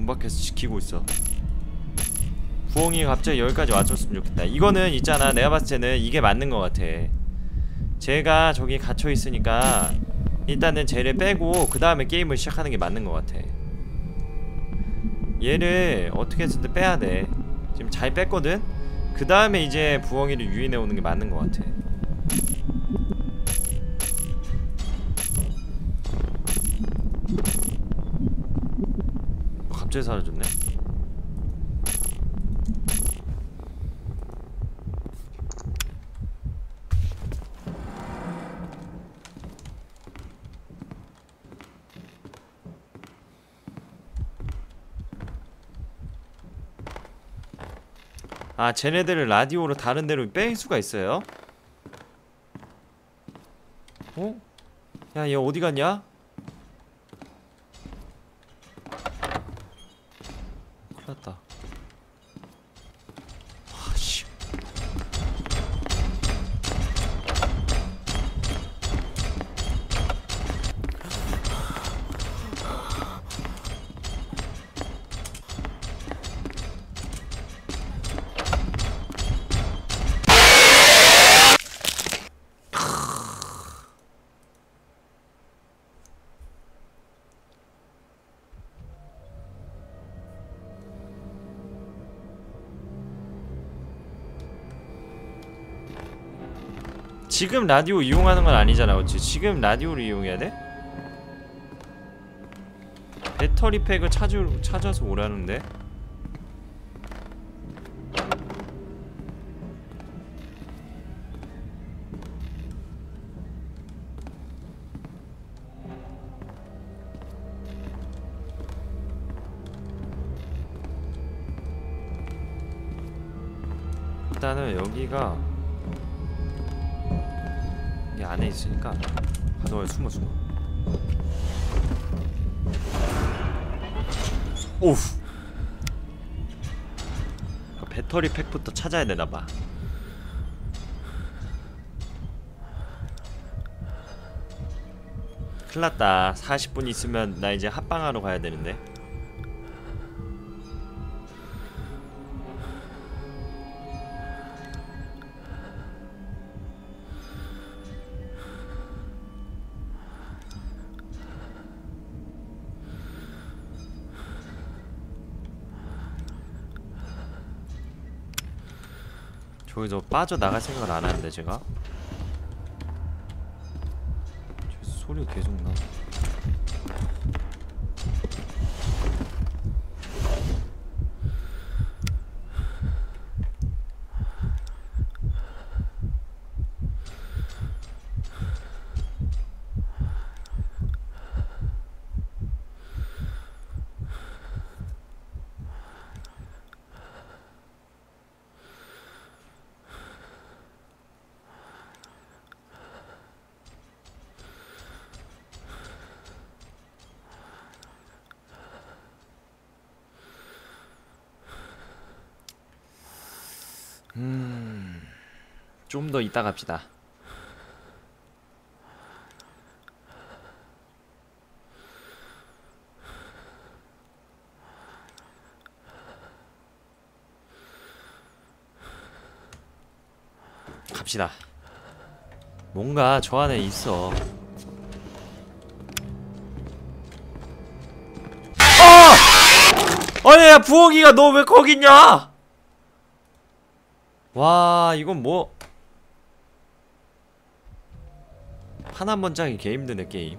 문 밖에서 지키고 있어. 부엉이가 갑자기 여기까지 와줬으면 좋겠다. 이거는 있잖아, 내가 봤을 때는 이게 맞는 것 같아. 쟤가 저기 갇혀있으니까 일단은 쟤를 빼고 그 다음에 게임을 시작하는 게 맞는 것 같아. 얘를 어떻게 해서든 빼야돼. 지금 잘 뺐거든? 그 다음에 이제 부엉이를 유인해오는 게 맞는 것 같아. 갑자기 사라졌네? 아, 쟤네들을 라디오로 다른 데로 뺄 수가 있어요? 어? 야, 얘 어디 갔냐? 큰일 났다. 와, 씨. 지금 라디오 이용하는 건 아니잖아, 그치? 지금 라디오를 이용해야 돼? 배터리 팩을 찾아서 오라는데? 일단은 여기가 이 안에 있으니까 가져와요. 숨어. 오우. 배터리 팩부터 찾아야 되나봐. 큰일났다. 40분 있으면 나 이제 합방하러 가야 되는데. 저기서 빠져나갈 생각을 안 하는데 제가 소리가 계속 나. 좀 더 이따 갑시다. 갑시다. 뭔가 저 안에 있어. 아니, 야, 부엌이가 너 왜 거기 있냐? 와, 이건 뭐 하나 번짝이 개 힘드네 게임.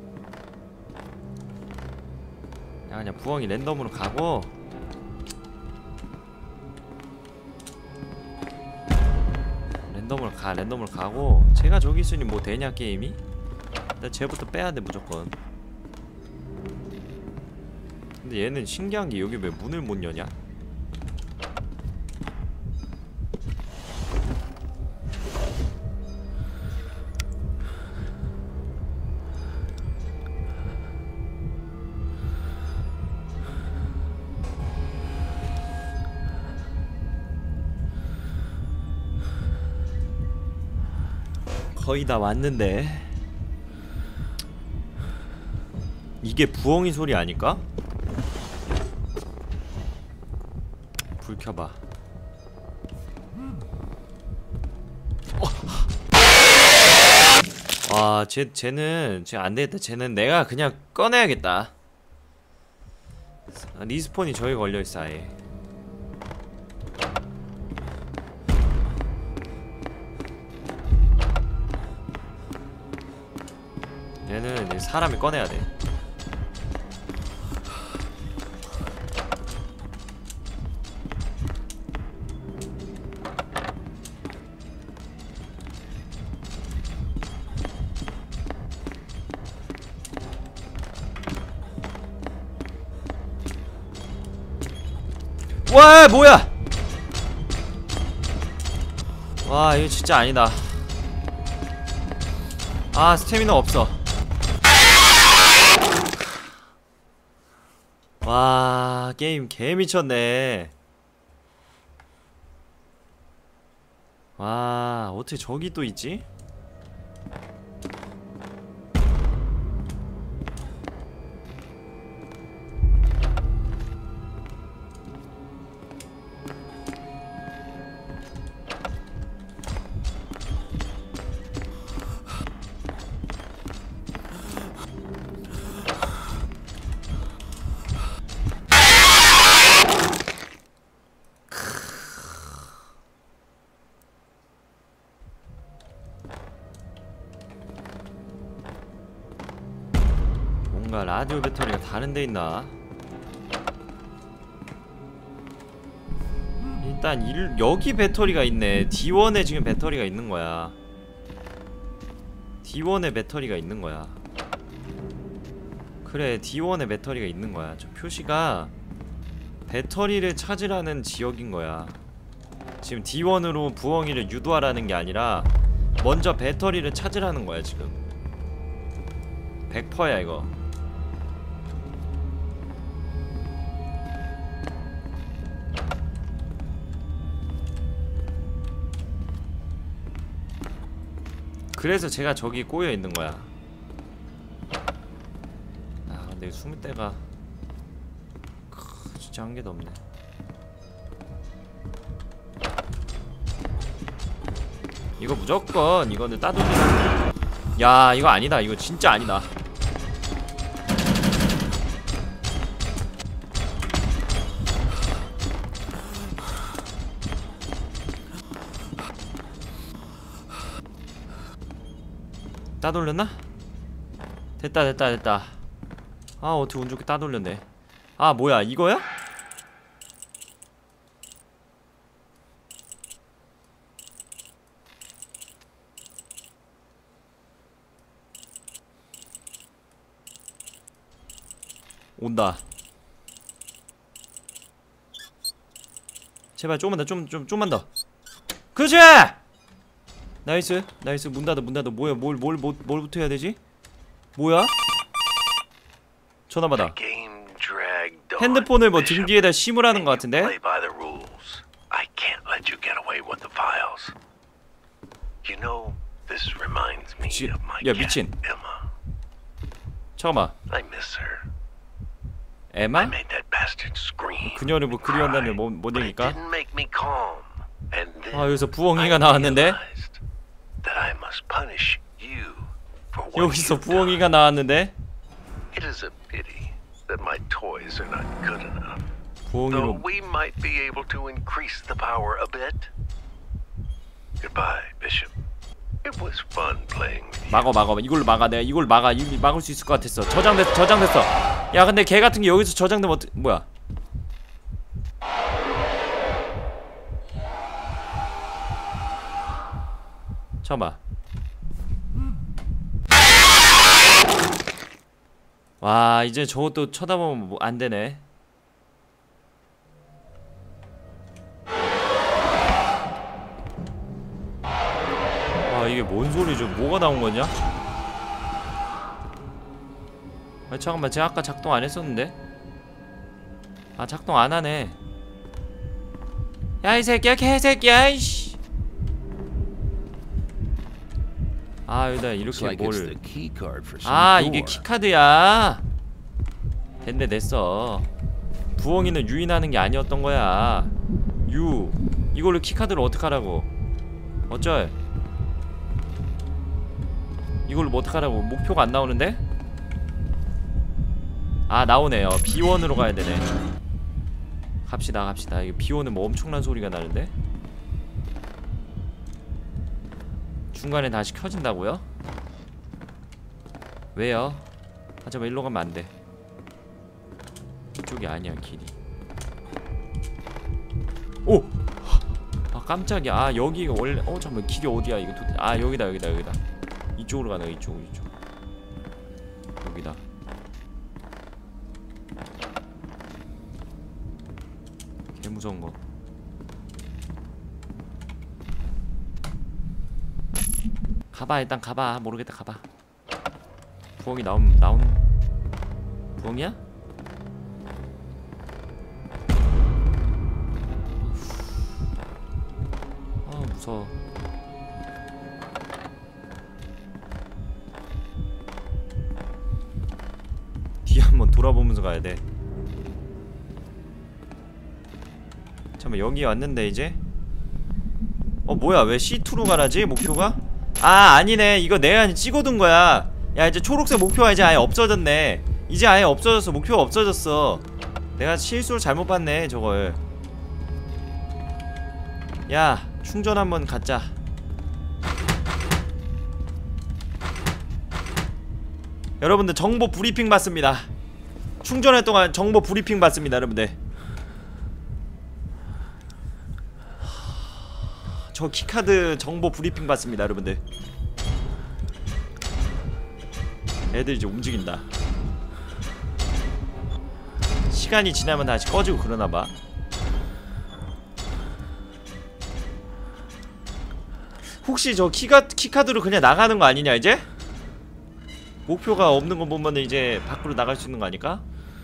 야, 그냥 부엉이 랜덤으로 가고 랜덤으로 가고 쟤가 저기 있으니 뭐 되냐 게임이? 일단 쟤부터 빼야돼 무조건. 근데 얘는 신기한게 여기 왜 문을 못 여냐? 거의 다 왔는데 이게 부엉이 소리 아닐까? 불 켜봐. 와, 쟤는 안되겠다. 쟤는 내가 그냥 꺼내야겠다. 리스폰이 저기 걸려있어 아예. 얘는 이제 사람이 꺼내야돼. 와, 뭐야! 와, 이거 진짜 아니다. 아, 스태미나 없어. 와, 게임 개 미쳤네. 와, 어떻게 저기 또 있지? 뭔가 라디오 배터리가 다른 데 있나? 일단 여기 배터리가 있네. D1에 지금 배터리가 있는 거야. D1에 배터리가 있는 거야. 그래, D1에 배터리가 있는 거야. 저 표시가 배터리를 찾으라는 지역인 거야. 지금 D1으로 부엉이를 유도하라는 게 아니라 먼저 배터리를 찾으라는 거야 지금. 100%야 이거. 그래서 제가 저기 꼬여 있는 거야. 아, 근데 숨을 데가 진짜 한 개도 없네. 이거 무조건 이거는 따돌리는. 야, 이거 아니다. 이거 진짜 아니다. 따돌렸나? 됐다. 아, 어떻게 운 좋게 따돌렸네. 아, 뭐야 이거야? 온다. 제발 좀만 더, 좀만 더. 그렇지! 나이스. 문 닫아. 뭐야, 뭘부터 해야 되지? 뭐야? 전화 받아. 핸드폰을 뭐 등 뒤에다 심으라는 것 같은데? 야, 미친. 잠깐만. 에마? 그녀를 뭐 그리웠다면 뭔 얘기일까? 아, 여기서 부엉이가 나왔는데? 여기서 부엉이가 나왔는데? 부엉이로 막어. 이걸로 막아. 내가 이걸 막을 수 있을 것 같았어. 저장됐어. 야, 근데 걔 같은 게 여기서 저장되면 뭐야? 잠깐만. 와, 이제 저것도 쳐다보면 뭐 안 되네. 와, 이게 뭔 소리죠? 뭐가 나온 거냐? 아, 잠깐만, 제가 아까 작동 안 했었는데? 아, 작동 안 하네. 야, 이 새끼야, 개새끼야, 이씨. 아, 여기다 이렇게 뭘. 아, 이게 키카드야. 됐네, 됐어. 부엉이는 유인하는 게 아니었던 거야. U 이걸로 키카드를 어떡하라고. 어쩔. 이걸로 뭐 어떡하라고. 목표가 안 나오는데? 아 나오네요. B1으로 가야 되네. 갑시다 갑시다. 이거 B1은 뭐 엄청난 소리가 나는데? 중간에 다시 켜진다고요? 왜요? 아 잠깐만 일로 가면 안돼. 이쪽이 아니야 길이. 오! 아 깜짝이야. 아 여기가 원래 잠깐만 길이 어디야 이거 도대체. 아 여기다 여기다 여기다. 이쪽으로 가네. 이쪽 여기다. 개무서운거. 가봐 일단 가봐. 모르겠다 가봐. 부엉이 나온 부엉이야? 아 무서워. 뒤에 한번 돌아보면서 가야돼. 잠깐만 여기 왔는데 이제? 뭐야 왜 C2로 가라지 목표가? 아 아니네. 이거 내가 찍어둔 거야. 야 이제 초록색 목표가 이제 아예 없어졌네. 이제 아예 없어졌어. 목표가 없어졌어. 내가 실수로 잘못 봤네 저걸. 야 충전 한번 갖자. 여러분들 정보 브리핑 받습니다. 충전할 동안 정보 브리핑 받습니다 여러분들. 저 키카드 정보 브리핑 받습니다 여러분들. 애들 이제 움직인다. 시간이 지나면 다시 꺼지고 그러나봐. 혹시 저 키카드로 그냥 나가는 거 아니냐 이제? 목표가 없는 거 보면 이제 밖으로 나갈 수 있는 거 아닐까?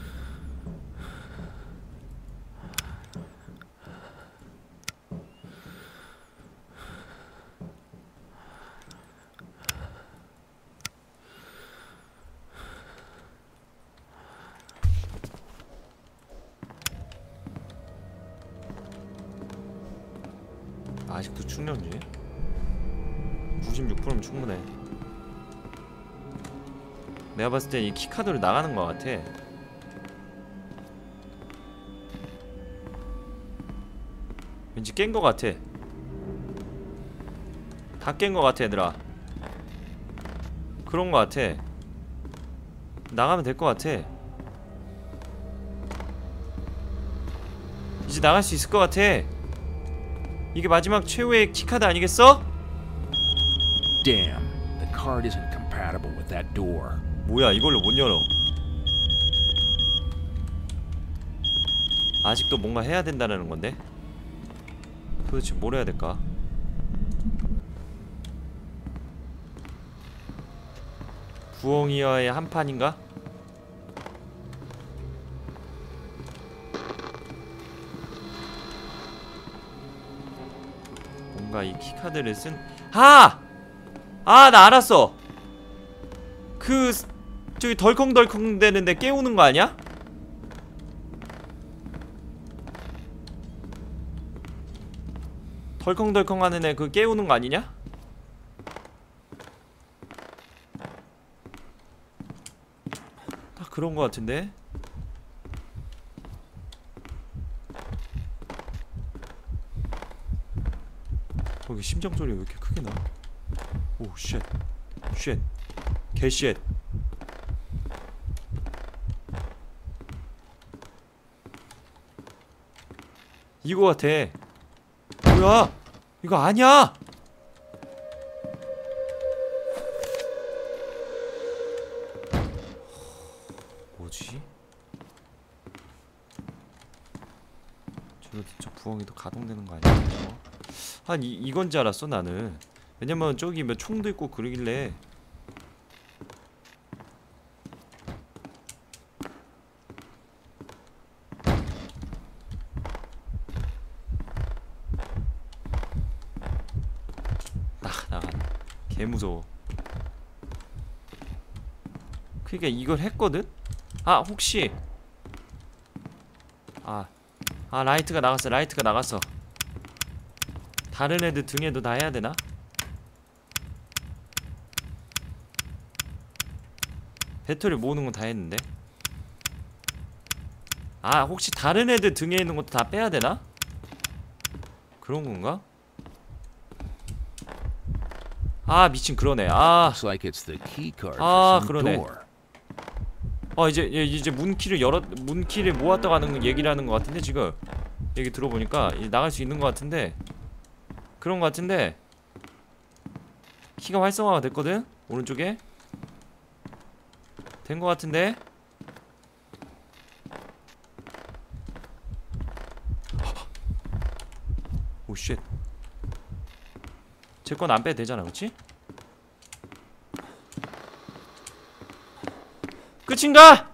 아직도 충전 중이야? 96%면 충분해. 내가 봤을 때 이 키카드로 나가는 것 같아. 왠지 깬 것 같아. 다 깬 것 같아 얘들아. 그런 것 같아. 나가면 될 것 같아. 이제 나갈 수 있을 것 같아. 이게 마지막 최후의 키카드 아니겠어? Damn, the card isn't compatible with that door. 뭐야 이걸로 못 열어. 아직도 뭔가 해야 된다는 건데? 도대체 뭘 해야 될까? 부엉이와의 한판인가? 뭔가 이 키카드를 쓴... 아! 아, 나 알았어! 저기 덜컹덜컹 되는데 깨우는 거 아니야? 덜컹덜컹 하는 애 그 깨우는 거 아니냐? 딱 그런 거 같은데? 거기 심장 소리가 왜 이렇게 크게 나? 오, 쉣. 쉣. 개쉣. 이거 같아. 뭐야? 이거 아니야! 뭐지? 저 부엉이도 가동되는 거 아니야? 아니 이건 줄 알았어 나는. 왜냐면 저기 뭐 총도 있고 그러길래. 나가. 개무서워. 그니까 이걸 했거든? 아 혹시 라이트가 나갔어. 라이트가 나갔어. 다른 애들 등에도 다 해야 되나? 배터리 모으는 건 다 했는데. 아, 혹시 다른 애들 등에 있는 것도 다 빼야 되나? 그런 건가? 아, 미친, 그러네. 아, Looks like it's the key card for 아, some 그러네. door. 이제 문키를 모았다고 하는 얘기를 하는 것 같은데, 지금 얘기 들어보니까 이제 나갈 수 있는 것 같은데, 그런 것 같은데, 키가 활성화가 됐거든? 오른쪽에 된 것 같은데. 오 쉣. 제 건 안 빼도 되잖아, 그치? 끝인가?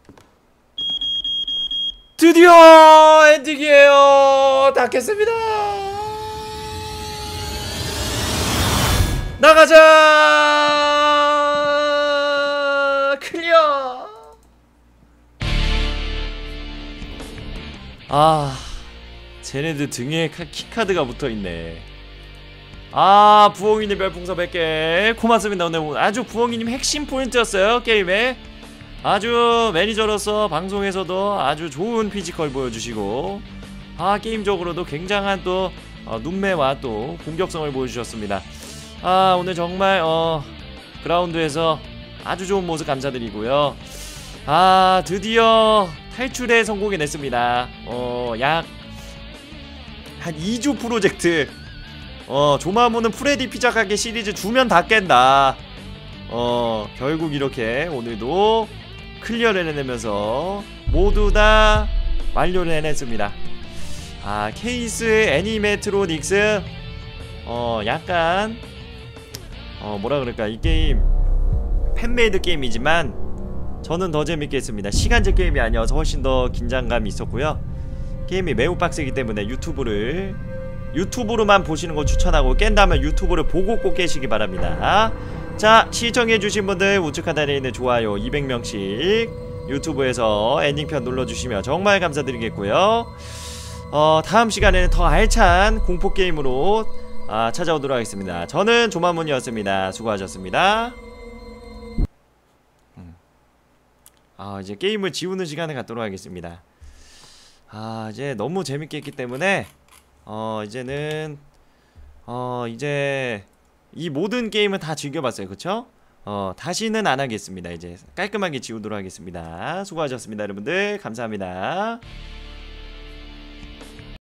드디어 엔딩이에요. 다 깼습니다. 나가자. 클리어. 아, 쟤네들 등에 키카드가 붙어있네. 아, 부엉이님 별풍선 100개 고맙습니다. 오늘 아주 부엉이님 핵심 포인트였어요, 게임에. 아주 매니저로서 방송에서도 아주 좋은 피지컬 보여주시고, 아, 게임적으로도 굉장한 또 눈매와 또 공격성을 보여주셨습니다. 아, 오늘 정말 그라운드에서 아주 좋은 모습 감사드리고요. 아, 드디어 탈출에 성공해냈습니다. 약 한 2주 프로젝트. 조마모는 프레디 피자 가게 시리즈 주면 다 깬다. 결국 이렇게 오늘도 클리어를 해내면서 모두 다 완료를 해냈습니다. 아, 케이스 애니메트로닉스 약간 뭐라 그럴까, 이 게임 팬메이드 게임이지만 저는 더 재밌게 했습니다. 시간제 게임이 아니어서 훨씬 더 긴장감이 있었고요. 게임이 매우 빡세기 때문에 유튜브로만 보시는 거 추천하고, 깬다면 유튜브를 보고 꼭 깨시기 바랍니다. 자, 시청해주신 분들 우측 하단에 있는 좋아요 200명씩 유튜브에서 엔딩편 눌러주시면 정말 감사드리겠고요. 다음 시간에는 더 알찬 공포게임으로 찾아오도록 하겠습니다. 저는 조마문이었습니다. 수고하셨습니다. 이제 게임을 지우는 시간에 갖도록 하겠습니다. 이제 너무 재밌게 했기 때문에 이제는 이제 이 모든 게임은 다 즐겨봤어요. 그쵸? 다시는 안 하겠습니다. 이제 깔끔하게 지우도록 하겠습니다. 수고하셨습니다, 여러분들. 감사합니다.